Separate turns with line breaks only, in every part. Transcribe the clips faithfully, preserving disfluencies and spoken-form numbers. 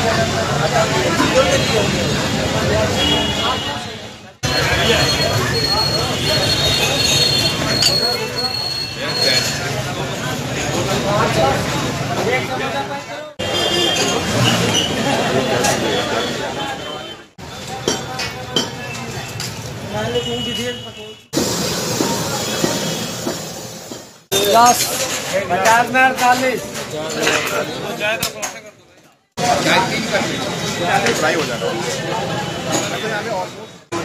पचास में अड़तालीस फ्राई हो जाता है।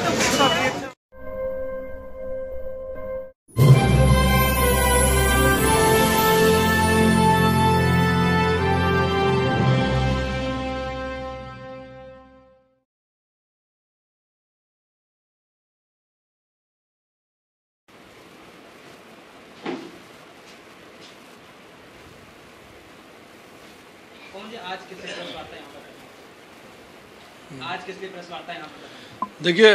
आज किस लिए प्रेस वार्ता यहाँ पर आज किस लिए प्रेस वार्ता यहाँ पर?
देखिए,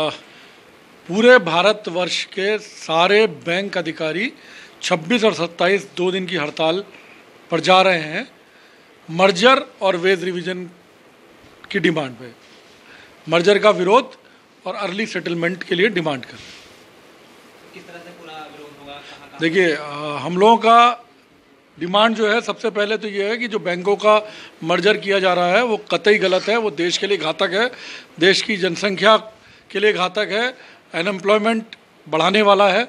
पूरे भारतवर्ष के सारे बैंक अधिकारी छब्बीस और सत्ताईस दो दिन की हड़ताल पर जा रहे हैं मर्जर और वेज रिवीजन की डिमांड पे। मर्जर का विरोध और अर्ली सेटलमेंट के लिए डिमांड कर।
किस तरह से पूरा विरोध होगा?
देखिए, हम लोगों का डिमांड जो है, सबसे पहले तो ये है कि जो बैंकों का मर्जर किया जा रहा है वो कतई गलत है, वो देश के लिए घातक है, देश की जनसंख्या के लिए घातक है, अनएम्प्लॉयमेंट बढ़ाने वाला है।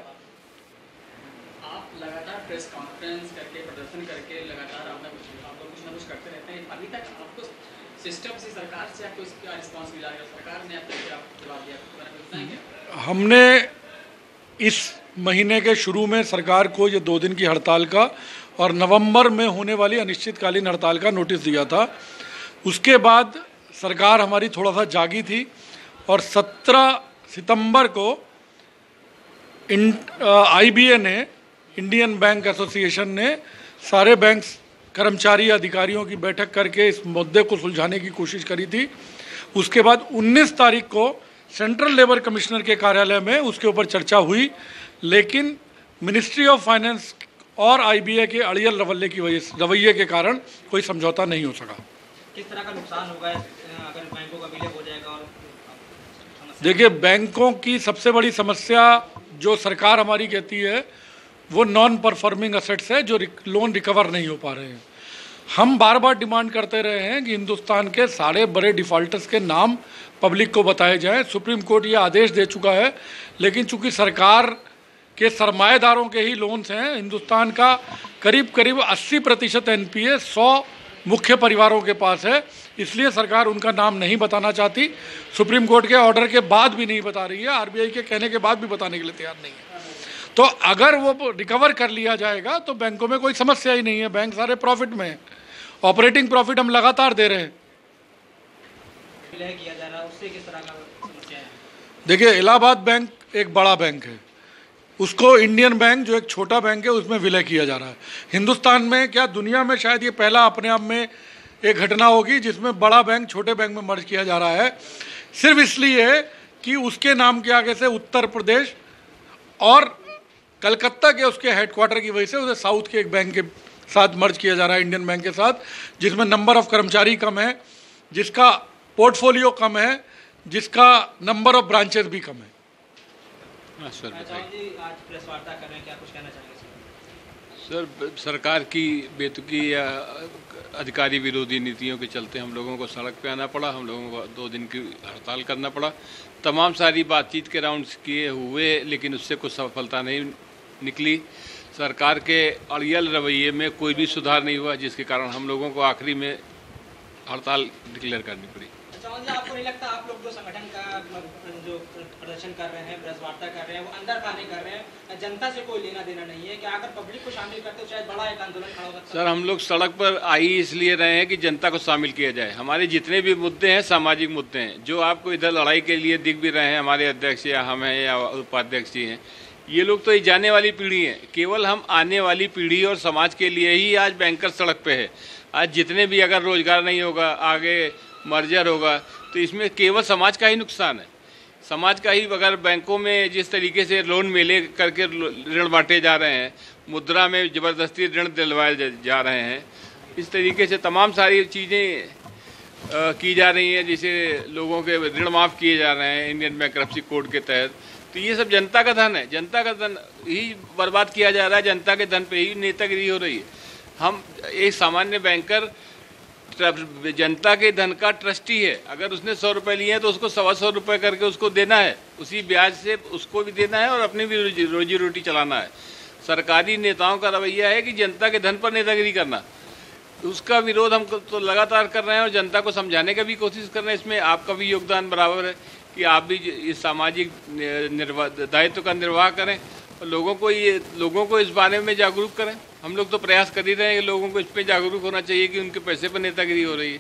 आप लगातार प्रेस कॉन्फ्रेंस करके प्रदर्शन करके लगातार आप कुछ आप लोग कुछ ना कुछ करते रहते हैं। अभी तक आपको सिस्टम से, सरकार से आपको इसका रिस्पॉन्स मिला है? सरकार ने अब तक क्या जवाब दिया?
हमने इस महीने के शुरू में सरकार को ये दो दिन की हड़ताल का और नवंबर में होने वाली अनिश्चितकालीन हड़ताल का नोटिस दिया था। उसके बाद सरकार हमारी थोड़ा सा जागी थी और सत्रह सितंबर को इन आई बी ए ने, इंडियन बैंक एसोसिएशन ने सारे बैंक कर्मचारी अधिकारियों की बैठक करके इस मुद्दे को सुलझाने की कोशिश करी थी। उसके बाद उन्नीस तारीख को सेंट्रल लेबर कमिश्नर के कार्यालय में उसके ऊपर चर्चा हुई, लेकिन मिनिस्ट्री ऑफ फाइनेंस और आई बी ए के अड़ियल रवैये की वजह रवैये के कारण कोई समझौता नहीं हो सका।
किस तरह का नुकसान होगा अगर बैंकों का विलय हो जाएगा? और
देखिए, बैंकों की सबसे बड़ी समस्या जो सरकार हमारी कहती है वो नॉन परफॉर्मिंग असेट्स है, जो लोन रिकवर नहीं हो पा रहे हैं। हम बार बार डिमांड करते रहे हैं कि हिंदुस्तान के सारे बड़े डिफ़ॉल्टर्स के नाम पब्लिक को बताए जाएं। सुप्रीम कोर्ट ये आदेश दे चुका है, लेकिन चूंकि सरकार के सरमाएदारों के ही लोन्स हैं, हिंदुस्तान का करीब करीब अस्सी प्रतिशत एन पी ए सौ मुख्य परिवारों के पास है, इसलिए सरकार उनका नाम नहीं बताना चाहती। सुप्रीम कोर्ट के ऑर्डर के बाद भी नहीं बता रही है, आर बी आई के कहने के बाद भी बताने के लिए तैयार नहीं है। तो अगर वो रिकवर कर लिया जाएगा तो बैंकों में कोई समस्या ही नहीं है, बैंक सारे प्रॉफिट में है। ऑपरेटिंग प्रॉफिट हम लगातार दे रहे हैं।
विलय किया जा रहा है, उससे किस तरह का समस्या है?
देखिए, इलाहाबाद बैंक एक बड़ा बैंक है, उसको इंडियन बैंक जो एक छोटा बैंक है उसमें विलय किया जा रहा है। हिंदुस्तान में क्या दुनिया में शायद ये पहला अपने आप में एक घटना होगी जिसमें बड़ा बैंक छोटे बैंक में मर्ज किया जा रहा है, सिर्फ इसलिए कि उसके नाम के आगे से उत्तर प्रदेश और कलकत्ता के उसके हेडक्वार्टर की वजह से उसे साउथ के एक बैंक के साथ मर्ज किया जा रहा है, इंडियन बैंक के साथ, जिसमें नंबर ऑफ कर्मचारी कम है, जिसका पोर्टफोलियो कम है, जिसका नंबर ऑफ ब्रांचेस भी कम है।
सर
जी, आज प्रेस वार्ता कर रहे हैं, क्या कुछ कहना चाहेंगे
सर? सरकार की बेतुकी या अधिकारी विरोधी नीतियों के चलते हम लोगों को सड़क पे आना पड़ा, हम लोगों को दो दिन की हड़ताल करना पड़ा। तमाम सारी बातचीत के राउंड्स किए हुए, लेकिन उससे कुछ सफलता नहीं निकली। सरकार के अड़ियल रवैये में कोई भी सुधार नहीं हुआ, जिसके कारण हम लोगों को आखिरी में हड़ताल डिक्लेयर करनी पड़ी।
आपको नहीं लगता आप लोग जो संगठन का जो प्रदर्शन कर रहे हैं, प्रेस वार्ता कर रहे हैं, वो अंदर खाने कर रहे हैं, जनता से कोई लेना देना नहीं है? क्या अगर पब्लिक को शामिल करते तो शायद बड़ा एक आंदोलन खड़ा हो सकता है?
सर, हम लोग सड़क पर आई इसलिए रहे हैं कि जनता को शामिल किया जाए। हमारे जितने भी मुद्दे हैं सामाजिक मुद्दे हैं, जो आपको इधर लड़ाई के लिए दिख भी रहे हैं, हमारे अध्यक्ष या हम हैं या उपाध्यक्ष जी हैं, ये लोग तो जाने वाली पीढ़ी है। केवल हम आने वाली पीढ़ी और समाज के लिए ही आज बैंकर सड़क पे है। आज जितने भी अगर रोजगार नहीं होगा, आगे मर्जर होगा, तो इसमें केवल समाज का ही नुकसान है। समाज का ही, अगर बैंकों में जिस तरीके से लोन मेले करके ऋण बांटे जा रहे हैं, मुद्रा में ज़बरदस्ती ऋण दिलवाए जा रहे हैं, इस तरीके से तमाम सारी चीज़ें की जा रही हैं, जैसे लोगों के ऋण माफ़ किए जा रहे हैं इंडियन बैंक्रप्सी कोड के तहत, तो ये सब जनता का धन है, जनता का धन ही बर्बाद किया जा रहा है, जनता के धन पे ही नेतागिरी हो रही है। हम एक सामान्य बैंकर जनता के धन का ट्रस्टी है, अगर उसने सौ रुपये लिए हैं तो उसको सवा सौ रुपये करके उसको देना है, उसी ब्याज से उसको भी देना है और अपनी भी रोजी रोजी रोटी चलाना है। सरकारी नेताओं का रवैया है कि जनता के धन पर नेतागिरी करना, उसका विरोध हम तो लगातार कर रहे हैं और जनता को समझाने का भी कोशिश कर रहे हैं। इसमें आपका भी योगदान बराबर है कि आप भी इस सामाजिक निर्वाह दायित्व का निर्वाह करें और लोगों को ये लोगों को इस बारे में जागरूक करें। हम लोग तो प्रयास कर ही रहे हैं कि लोगों को इस पर जागरूक होना चाहिए कि उनके पैसे पर नेतागिरी हो रही है।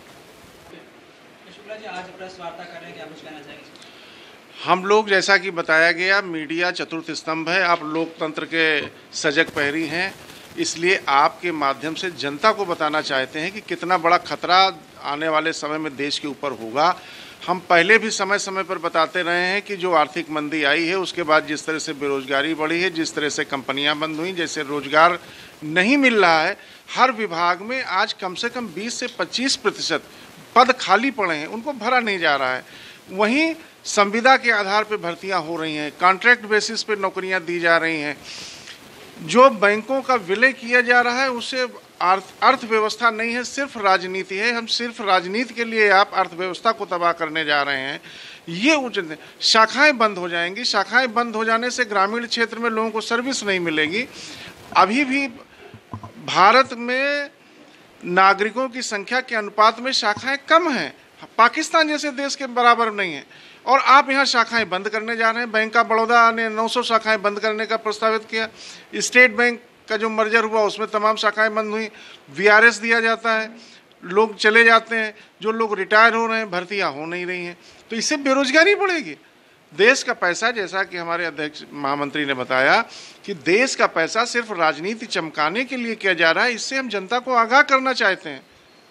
शुक्ला जी, आज प्रेस वार्ता कर रहे हैं, क्या कुछ कहना चाहेंगे?
हम लोग जैसा कि बताया गया, मीडिया चतुर्थ स्तंभ है, आप लोकतंत्र के सजग प्रहरी हैं, इसलिए आपके माध्यम से जनता को बताना चाहते हैं कि कितना बड़ा खतरा आने वाले समय में देश के ऊपर होगा। हम पहले भी समय समय पर बताते रहे हैं कि जो आर्थिक मंदी आई है उसके बाद जिस तरह से बेरोजगारी बढ़ी है, जिस तरह से कंपनियां बंद हुई, जैसे रोजगार नहीं मिल रहा है, हर विभाग में आज कम से कम बीस से पच्चीस प्रतिशत पद खाली पड़े हैं, उनको भरा नहीं जा रहा है। वहीं संविदा के आधार पर भर्तियां हो रही हैं, कॉन्ट्रैक्ट बेसिस पर नौकरियां दी जा रही हैं। जो बैंकों का विलय किया जा रहा है उससे अर्थ अर्थव्यवस्था नहीं है, सिर्फ राजनीति है। हम सिर्फ राजनीति के लिए आप अर्थव्यवस्था को तबाह करने जा रहे हैं। ये उचित, शाखाएं बंद हो जाएंगी, शाखाएं बंद हो जाने से ग्रामीण क्षेत्र में लोगों को सर्विस नहीं मिलेगी। अभी भी भारत में नागरिकों की संख्या के अनुपात में शाखाएं कम हैं, पाकिस्तान जैसे देश के बराबर नहीं है, और आप यहाँ शाखाएं बंद करने जा रहे हैं। बैंक ऑफ बड़ौदा ने नौ सौ शाखाएं बंद करने का प्रस्तावित किया। स्टेट बैंक का जो मर्जर हुआ उसमें तमाम शाखाएं बंद हुई। वीआरएस दिया जाता है, लोग चले जाते हैं, जो लोग रिटायर हो रहे हैं, भर्तियां हो नहीं रही हैं, तो इससे बेरोजगारी बढ़ेगी। देश का पैसा, जैसा कि हमारे अध्यक्ष महामंत्री ने बताया कि देश का पैसा सिर्फ राजनीति चमकाने के लिए किया जा रहा है, इससे हम जनता को आगाह करना चाहते हैं।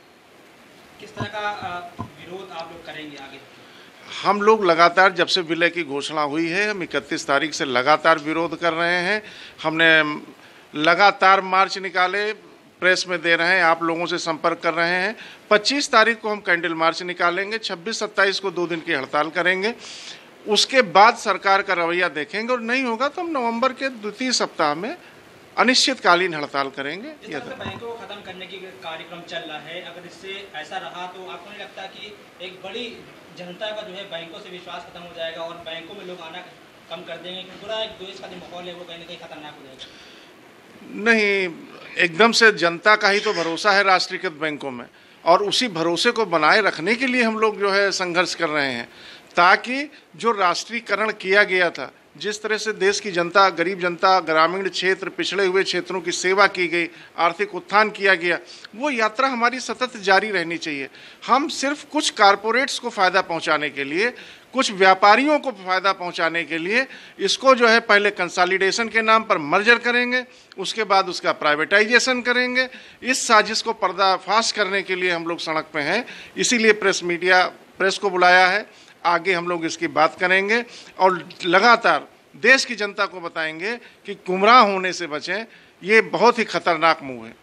किस तरह का विरोध आप लोग करेंगे आगे?
हम लोग लगातार, जब से विलय की घोषणा हुई है, हम इकतीस तारीख से लगातार विरोध कर रहे हैं। हमने लगातार मार्च निकाले, प्रेस में दे रहे हैं, आप लोगों से संपर्क कर रहे हैं। पच्चीस तारीख को हम कैंडल मार्च निकालेंगे, छब्बीस सत्ताईस को दो दिन की हड़ताल करेंगे। उसके बाद सरकार का रवैया देखेंगे और नहीं होगा तो हम नवंबर के द्वितीय सप्ताह में अनिश्चितकालीन हड़ताल करेंगे।
जिस तरह से बैंकों को खत्म करने की कार्यक्रम चल रहा है, अगर इससे ऐसा रहा तो आपको नहीं लगता कि एक बड़ी जनता का जो है बैंकों से विश्वास खत्म हो जाएगा और बैंकों में लोग आना कम कर देंगे, कि पूरा एक देश का जो माहौल है वो कहीं ना कहीं खतरनाक हो जाएगा?
नहीं, एकदम से जनता का ही तो भरोसा है राष्ट्रीयकृत बैंकों में, और उसी भरोसे को बनाए रखने के लिए हम लोग जो है संघर्ष कर रहे हैं, ताकि जो राष्ट्रीयकरण किया गया था, जिस तरह से देश की जनता, गरीब जनता, ग्रामीण क्षेत्र, पिछड़े हुए क्षेत्रों की सेवा की गई, आर्थिक उत्थान किया गया, वो यात्रा हमारी सतत जारी रहनी चाहिए। हम सिर्फ कुछ कारपोरेट्स को फ़ायदा पहुंचाने के लिए, कुछ व्यापारियों को फ़ायदा पहुंचाने के लिए इसको जो है पहले कंसोलिडेशन के नाम पर मर्जर करेंगे, उसके बाद उसका प्राइवेटाइजेशन करेंगे। इस साजिश को पर्दाफाश करने के लिए हम लोग सड़क पे हैं, इसीलिए प्रेस मीडिया प्रेस को बुलाया है। आगे हम लोग इसकी बात करेंगे और लगातार देश की जनता को बताएंगे कि गुमराह होने से बचें, ये बहुत ही खतरनाक मूव है।